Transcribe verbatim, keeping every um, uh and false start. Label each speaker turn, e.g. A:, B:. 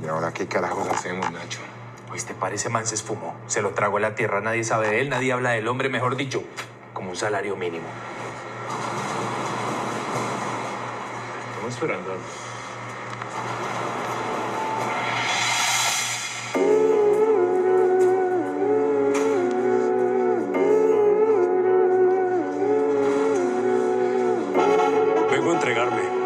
A: ¿Y ahora qué carajos hacemos, Nacho?
B: Este parece man se esfumó. Se lo tragó la tierra, nadie sabe de él, nadie habla del hombre, mejor dicho, como un salario mínimo.
C: Estamos esperando. Vengo a entregarme.